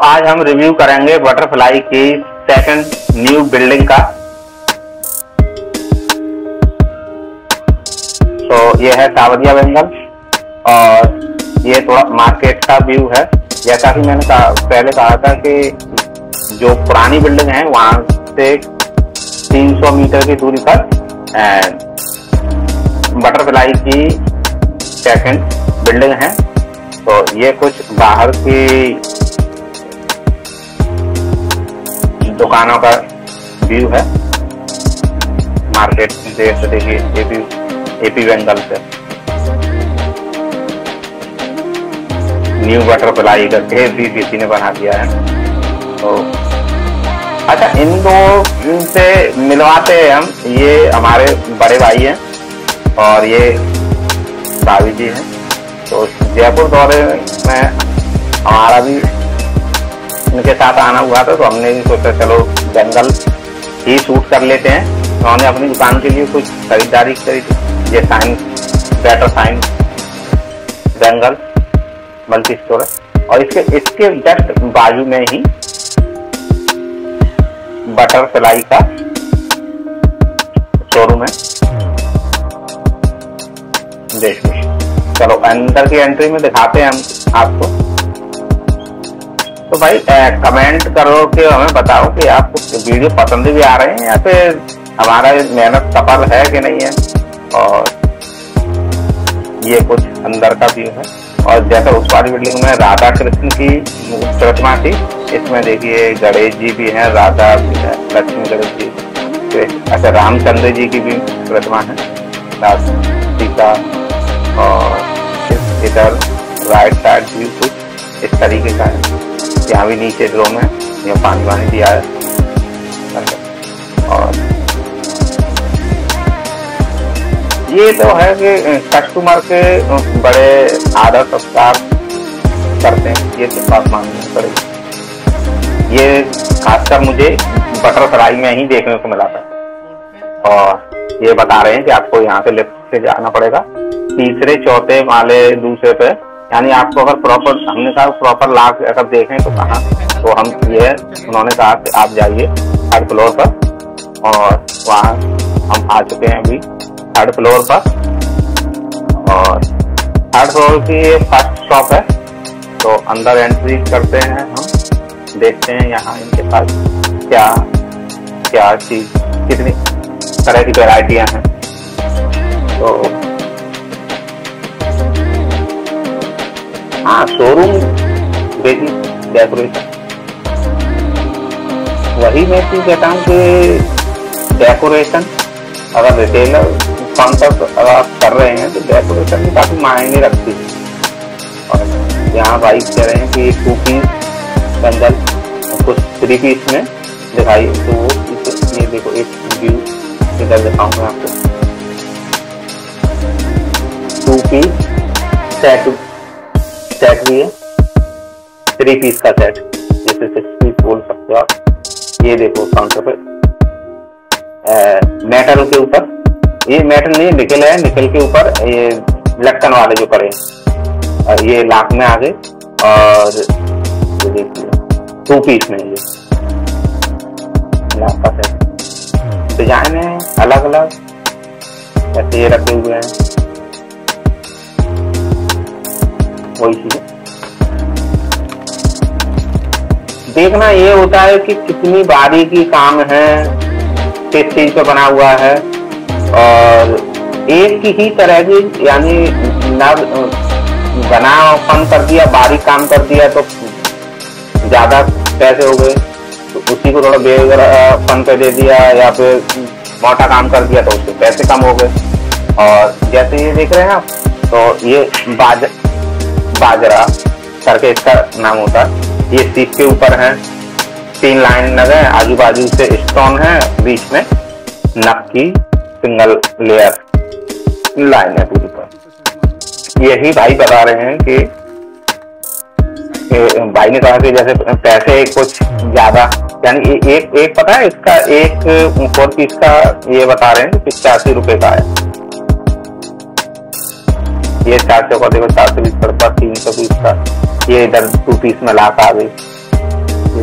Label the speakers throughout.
Speaker 1: आज हम रिव्यू करेंगे बटरफ्लाई की सेकंड न्यू बिल्डिंग का। तो ये है सावरिया बेंगल और ये थोड़ा मार्केट का व्यू है। जैसा कि मैंने पहले कहा था कि जो पुरानी बिल्डिंग है वहां से 300 मीटर की दूरी पर बटरफ्लाई की सेकंड बिल्डिंग है। तो ये कुछ बाहर की दुकानों का व्यू है मार्केट से। देखिए एपी बेंगल से न्यू बटरफ्लाई करके भी किसी ने बना दिया है। तो अच्छा, इन दो से मिलवाते हैं हम। ये हमारे बड़े भाई हैं और ये भाभी जी हैं। तो जयपुर दौरे में हमारा भी इनके साथ आना हुआ था, तो हमने भी सोचा चलो बेंगल ही शूट कर लेते हैं। उन्होंने अपनी दुकान के लिए कुछ खरीदारी करी थी। ये better sign Bengal multi store है और इसके जस्ट बाजू में ही बटरफ्लाई का शोरूम है। देखिए, चलो अंदर की एंट्री में दिखाते हैं हम आपको। तो भाई कमेंट करो कि हमें बताओ कि आपको वीडियो पसंद भी आ रहे हैं या फिर हमारा मेहनत सफल है कि नहीं है। और ये कुछ अंदर का व्यू है। और जैसे उस वाली बिल्डिंग में राधा कृष्ण की प्रतिमा थी, इसमें देखिए गणेश जी भी हैं, राधा भी है, लक्ष्मी गणेश जी। अच्छा, रामचंद्र जी की भी प्रतिमा है, सीता। और इधर राइट साइड व्यू कुछ इस तरीके का है। यहाँ भी नीचे ड्रो में यहाँ पानी वानी दिया है। और ये तो है कि कस्टमर के बड़े आदर सत्कार करते हैं, ये तो बात माननी पड़ेगी। ये खासकर मुझे बटरफ्लाई में ही देखने को मिला था। और ये बता रहे हैं कि आपको यहाँ से लिफ्ट से जाना पड़ेगा तीसरे चौथे माले दूसरे पे। यानी आपको अगर प्रॉपर, हमने कहा प्रॉपर लाख अगर देखें तो कहाँ, तो हम ये उन्होंने कहा कि आप जाइए 3rd फ्लोर पर। और वहाँ हम आ चुके हैं अभी 3rd फ्लोर पर। और 3rd फ्लोर की ये फर्स्ट शॉप है। तो अंदर एंट्री करते हैं हम, देखते हैं यहाँ इनके पास क्या चीज, कितनी तरह की वेराइटियां हैं। तो हाँ, शोरूम देखिए, डेकोरेशन वही मैं चीज कहता हूँ कि डेकोरेशन अगर रिटेलर कॉन्सेप्ट अगर आप कर रहे हैं तो डेकोरेशन भी काफी मायने रखती है। और यहाँ भाई कह रहे हैं कि 2 पीस बेंगल कुछ 3 पीस में दिखाई। तो ये देखो एक व्यू इधर दिखाऊंगा आपको। 2 पीस सेट भी है, 3 पीस का सेट, जैसे 6 पीस बोल सकते हो आप। ये देखो काउंटर पे मेटल के ऊपर, ये मेटल नहीं निकल है, निकल के ऊपर ये लटकन वाले जो पड़े, ये लाख में आ गए। और ये देखिए 2 पीस में ये लाख का सेट। डिजाइन है अलग अलग, ऐसे ये रखे हुए हैं। वही चीज देखना ये होता है कि कितनी बारीकी काम है, किस चीज पे बना हुआ है। और एक ही तरह की, यानी नव बनापन कर दिया, बारीक काम कर दिया तो ज्यादा पैसे हो गए। तो उसी को थोड़ा बेगरपन पे दे दिया या फिर मोटा काम कर दिया तो उससे पैसे कम हो गए। और जैसे ये देख रहे हैं आप, तो ये बाजरा करके इसका नाम होता है। ये सीट के ऊपर है, 3 लाइन लगे, आजू बाजू से स्टोन है, बीच में नक की सिंगल लेयर लाइन है पूरी पर। यही भाई बता रहे हैं कि भाई ने कहा कि जैसे पैसे कुछ ज्यादा, यानी एक पता है इसका, एक 4 पीस का ये बता रहे हैं कि 85 रुपए का है। ये 400 का देखो, 420 का, 320 का। ये इधर 2 पीस में लाख आ गई।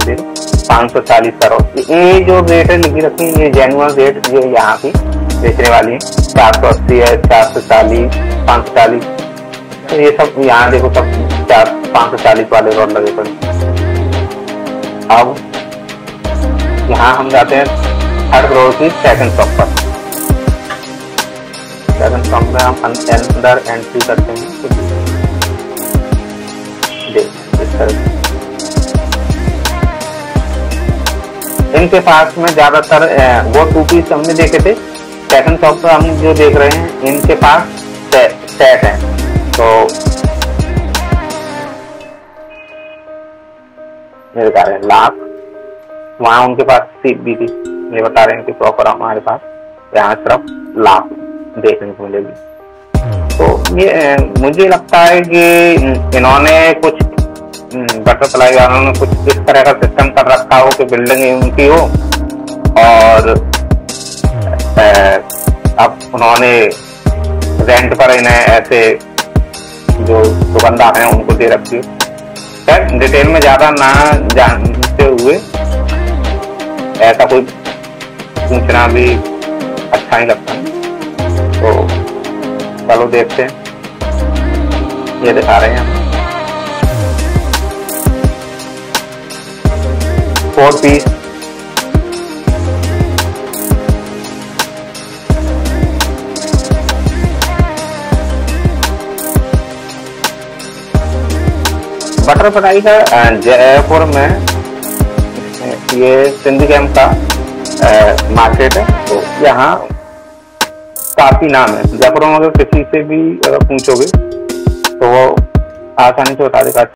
Speaker 1: दे 540 करोड़। ये जो रेट है लिखी रखी है, ये जेन्युइन रेट जो यहाँ की बेचने वाली है 480 है, 440, 540, तो ये सब यहाँ देखो सब 540 वाले रोड लगे पड़े। अब यहाँ हम जाते हैं थर्ड फ्लोर की सेकंड शॉप पर। सेकंड शॉप में हम अंदर एंट्री करते हैं। इस तरह इनके पास में ज्यादातर वो 2 पीस हमने देखे थे। सेकंड शॉप पर हम जो देख रहे हैं इनके पास सेट है। तो ये बता रहे हैं लाख, वहां उनके पास सीट भी थी, ये बता रहे हैं कि प्रॉपर हमारे पास यहाँ सिर्फ लाख देखने को मिलेगी। तो ये मुझे लगता है कि इन्होंने कुछ बटरफ्लाई वालों ने कुछ इस तरह का सिस्टम कर रखा हो कि बिल्डिंग उनकी हो और अब उन्होंने रेंट पर इन्हें ऐसे जो दुकानदार हैं उनको दे रखी है। सर डिटेल में ज्यादा ना जानते हुए ऐसा कोई पूछना भी अच्छा नहीं लगता, तो चलो देखते हैं। ये दिखा रहे हैं 4 पीस बटरफ्लाई का जयपुर में ये सिंधी कैंप का मार्केट है। तो यहाँ काफी नाम है। जयपुर में अगर किसी से भी पूछोगे तो वो आसानी से बता देगा।